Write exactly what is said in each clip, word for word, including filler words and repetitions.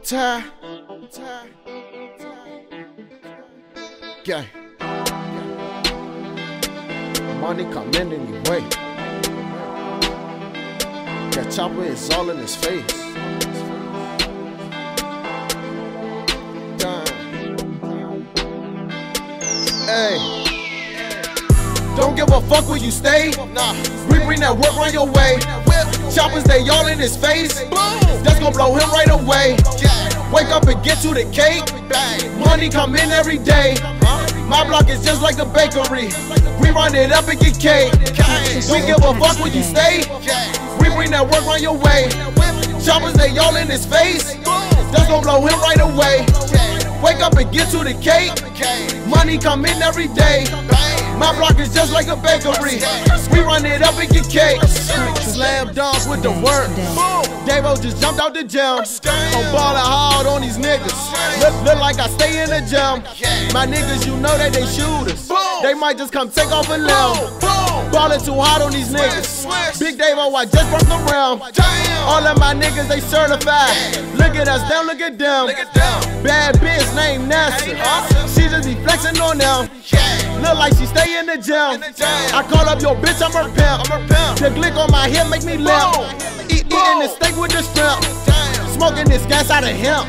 tired. I'm tired. Yeah. Money come in anyway. That chopper is all in his face. Damn. Hey. Don't give a fuck where you stay. Nah. We bring that work on your way. Choppers, they all in his face. That's gonna blow him right away. Wake up and get to the cake. Money come in every day. My block is just like a bakery. We run it up and get cake. We give a fuck where you stay. We bring that work on your way. Choppers, they all in his face. That's gonna blow him right away. Wake up and get to the cake. Money come in every day. My block is just like a bakery. We run it up and get cake. Slam dunk with the work. Davo just jumped out the gym. I'm ballin' hard on these niggas. Look, look like I stay in the gym. My niggas, you know that they shooters. They might just come take off a limb. Ballin' too hard on these niggas. Big Davo, I just broke the realm. All of my niggas, they certified. Look at us, down, look at them. Bad bitch named Nessa. She just be flexing on them. Look like she stay in the gym. I call up your bitch, I'm her pimp. The glick on my hip make me limp. Eat, eating the steak with the shrimp. Smoking this gas out of hemp.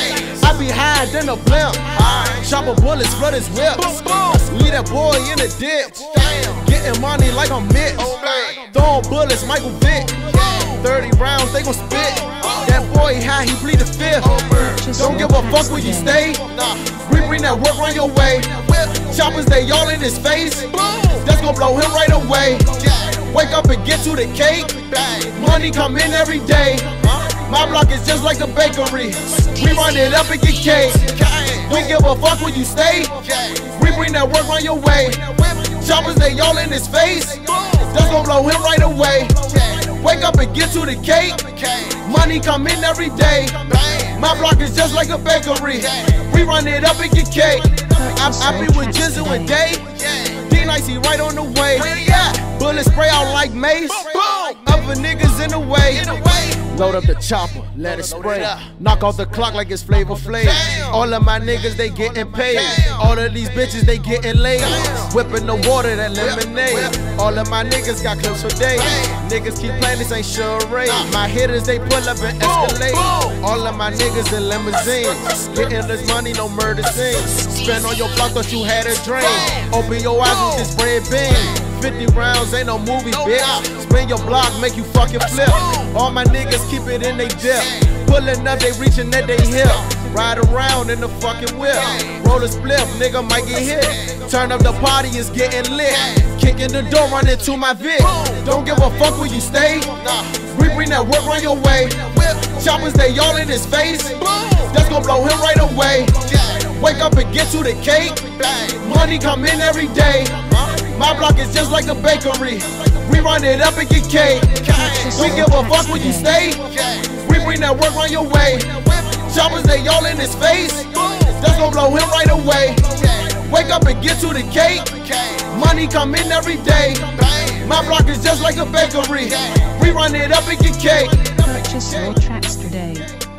I be higher than a blimp. Chopper bullets, flood his whip. Leave that boy in the ditch. Getting money like I'm Mitch. Throwing bullets, Michael Vick. thirty rounds, they gon' spit. That boy high, he plead the fifth. Don't give a fuck where you stay. We bring that work on your way. Choppers, they all in his face. That's gon' blow him right away. Wake up and get to the cake. Money come in every day. My block is just like a bakery. We run it up and get cake. We give a fuck where you stay. We bring that work on your way. Choppers, they all in his face. That's gon' blow him right away. Wake up and get to the cake. Money come in every day. My block is just like a bakery. We run it up and get cake. I, I be with Jizzle and Day. D-Nice, he right on the way. Bullet spray out like mace. Other niggas in the way. Load up the chopper, let it spray. Knock off the clock like it's Flavor Flav. All of my niggas, they getting paid. All of these bitches, they getting laid. Whipping the water, that lemonade. All of my niggas got clips for days. Niggas keep playing, this ain't charade. My hitters, they pull up and escalate. All of my niggas in limousines. Getting this money, no murder scenes. Spend on your block, thought you had a dream. Open your eyes with this red beam. fifty rounds, ain't no movie, bitch. Spin your block, make you fucking flip. All my niggas keep it in they dip. Pulling up, they reaching at they hip. Ride around in the fucking whip. Roll a spliff, nigga might get hit. Turn up the party, it's getting lit. Kicking the door, run into my Vic. Don't give a fuck where you stay. We bring that work on your way. Choppers, they all in his face. That's gon' blow him right away. Wake up and get to the cake. Money come in every day. My block is just like a bakery. We run it up and get cake. We give a fuck where you stay. We bring that work on your way. Choppers, they all in his face. That's gon' blow him right away. Wake up and get to the cake. Money come in every day. My block is just like a bakery. We run it up and get cake. Purchase your tracks today.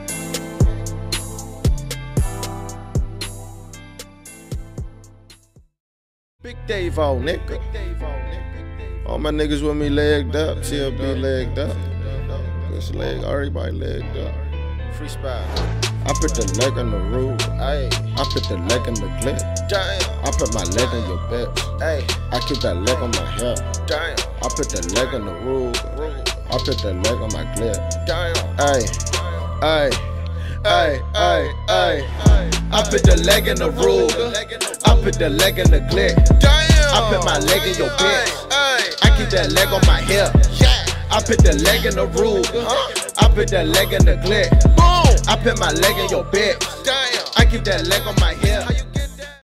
Big Davo, nigga. All my niggas with me legged up. T L B legged up. This leg, everybody legged up. Freestyle. I put the leg on the roof. Ay. I put the leg in the clip. Damn. I put my leg in your bitch. Ay. I keep that leg on my hip. Damn. I put the leg on the roof. I put the leg on my clip. Damn. Ay. Ay. Ay. Ay. Ay. I put the leg in the roof. I put the leg in the clip. Damn. I put my leg in your bitch. I keep that leg on my hip. I put the leg in the roof. I put that leg in the clip. I put my leg in your bitch. I keep that leg on my hip.